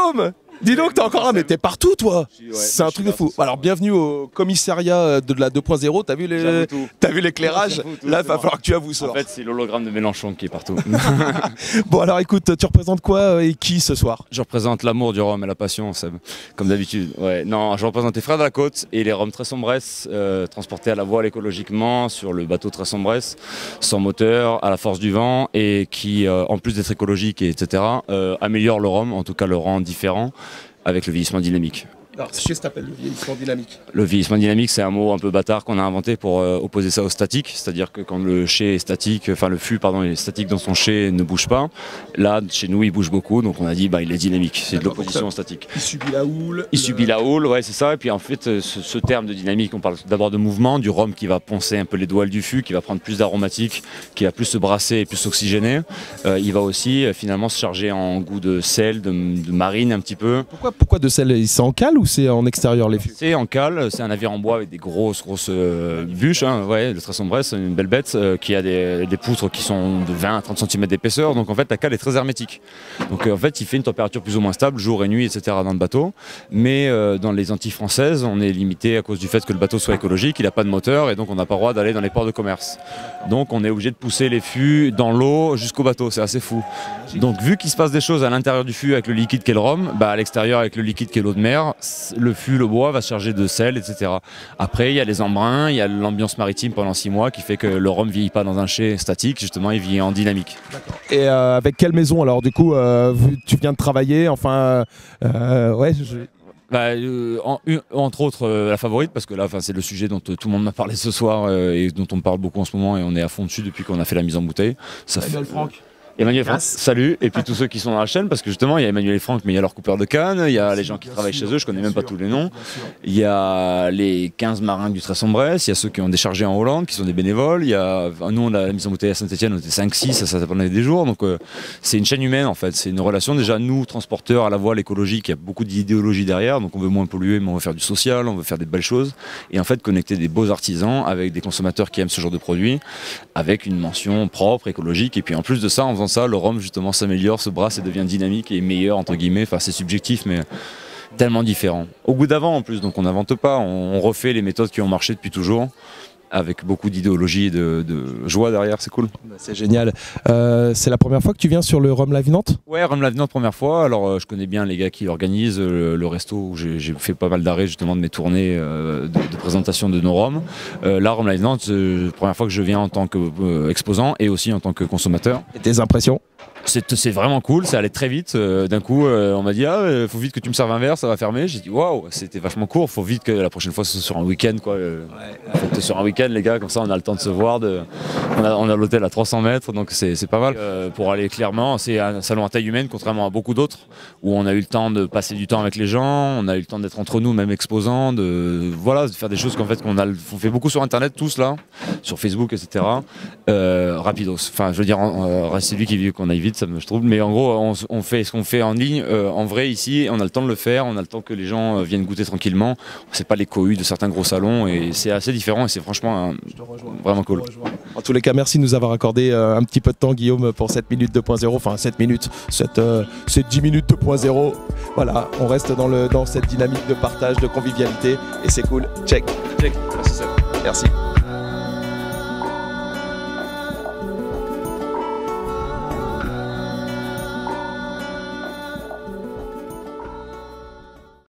Guillaume, dis donc, t'es encore là, mais t'es partout, toi. Ouais, c'est un truc de fou. Alors, bienvenue au commissariat de la 2.0. T'as vu l'éclairage? Là, il va falloir que tu avoues ça. En fait, c'est l'hologramme de Mélenchon qui est partout. Bon, alors écoute, tu représentes quoi et qui ce soir? Je représente l'amour du rhum et la passion, Seb, comme d'habitude. Ouais, non, je représente les Frères de la Côte et les rhums Tresson-Bresse, transportés à la voile écologiquement sur le bateau Tresson-Bresse, sans moteur, à la force du vent, et qui, en plus d'être écologique, etc., améliore le rhum, en tout cas le rend différent, avec le vieillissement dynamique. Alors, qu'est-ce que t'appelles le vieillissement dynamique? Le vieillissement dynamique, c'est un mot un peu bâtard qu'on a inventé pour opposer ça au statique, c'est-à-dire que quand le chai est statique, enfin le fût pardon, est statique dans son chai, ne bouge pas. Là, chez nous, il bouge beaucoup, donc on a dit il est dynamique, c'est de l'opposition au statique. Il subit la houle. Il subit la houle, ouais, c'est ça. Et puis en fait, ce terme de dynamique, on parle d'abord de mouvement, du rhum qui va poncer un peu les douelles du fût, qui va prendre plus d'aromatique, qui va plus se brasser et plus s'oxygéner. Il va aussi finalement se charger en goût de sel, de marine un petit peu. Pourquoi de sel? C'est en cale ou c'est en extérieur les fûts? C'est en cale, c'est un navire en bois avec des grosses bûches, hein, ouais, le Tresson-Bresse, une belle bête qui a des poutres qui sont de 20 à 30 cm d'épaisseur, donc en fait la cale est très hermétique. Donc en fait il fait une température plus ou moins stable, jour et nuit, etc. dans le bateau, mais dans les Antilles françaises, on est limité à cause du fait que le bateau soit écologique, il n'a pas de moteur et donc on n'a pas le droit d'aller dans les ports de commerce. Donc on est obligé de pousser les fûts dans l'eau jusqu'au bateau, c'est assez fou. Donc vu qu'il se passe des choses à l'intérieur du fût avec le liquide qu'est le rhum, à l'extérieur avec le liquide qu'est l'eau de mer, le fût, le bois va se charger de sel, etc. Après, il y a les embruns, il y a l'ambiance maritime pendant 6 mois qui fait que le rhum ne vieillit pas dans un chai statique, justement, il vieillit en dynamique. Et avec quelle maison alors du coup tu viens de travailler, enfin ouais. Entre autres la Favorite, parce que là c'est le sujet dont tout le monde m'a parlé ce soir et dont on parle beaucoup en ce moment et on est à fond dessus depuis qu'on a fait la mise en bouteille. Emmanuel Franck, salut, et puis tous ceux qui sont dans la chaîne, parce que justement il y a Emmanuel et Franck, mais il y a leur coupeur de canne, il y a les gens qui travaillent chez eux, je connais même pas tous les noms, il y a les 15 marins du Tresson-Bresse, il y a ceux qui ont déchargé en Hollande, qui sont des bénévoles, il y a, nous on a la mise en bouteille à Saint-Etienne, on était 5-6, ça prenait des jours, donc c'est une chaîne humaine en fait, c'est une relation, déjà nous transporteurs à la voile écologique, il y a beaucoup d'idéologie derrière, donc on veut moins polluer, mais on veut faire du social, on veut faire des belles choses, et en fait connecter des beaux artisans avec des consommateurs qui aiment ce genre de produits, avec une mention propre, écologique, et puis en plus de ça, en faisant ça, le rhum justement s'améliore, se brasse et devient dynamique et meilleur entre guillemets, enfin c'est subjectif mais tellement différent. Au goût d'avant en plus, donc on n'invente pas, on refait les méthodes qui ont marché depuis toujours, avec beaucoup d'idéologie et de joie derrière, c'est cool. C'est génial. C'est la première fois que tu viens sur le Rhum La Venante? Ouais, Rhum La Venante première fois, alors je connais bien les gars qui organisent le resto où j'ai fait pas mal d'arrêts justement de mes tournées de présentation de nos rhums. Là, Rhum La Venante, première fois que je viens en tant qu'exposant et aussi en tant que consommateur. Et tes impressions? C'est vraiment cool, ça allait très vite. D'un coup, on m'a dit faut vite que tu me serves un verre, ça va fermer. J'ai dit waouh, c'était vachement court. Faut vite que la prochaine fois ce soit sur un week-end quoi. Faut sur un week-end les gars, comme ça on a le temps de se voir. On a l'hôtel à 300 mètres, donc c'est pas mal. Pour aller clairement, c'est un salon à taille humaine, contrairement à beaucoup d'autres où on a eu le temps de passer du temps avec les gens, on a eu le temps d'être entre nous, même exposants, de faire des choses qu'on fait beaucoup sur internet tous là, sur Facebook, etc. Rapidos. Enfin, je veux dire, c'est lui qui veut qu'on aille vite. Je trouve, mais en gros on fait ce qu'on fait en ligne en vrai ici, on a le temps de le faire, on a le temps que les gens viennent goûter tranquillement, c'est pas les cohues de certains gros salons et c'est assez différent et c'est franchement vraiment cool. En tous les cas, merci de nous avoir accordé un petit peu de temps Guillaume pour 7 minutes 2.0, enfin 7 minutes, cette 10 minutes 2.0, voilà, on reste dans cette dynamique de partage, de convivialité et c'est cool, check. Merci. Merci.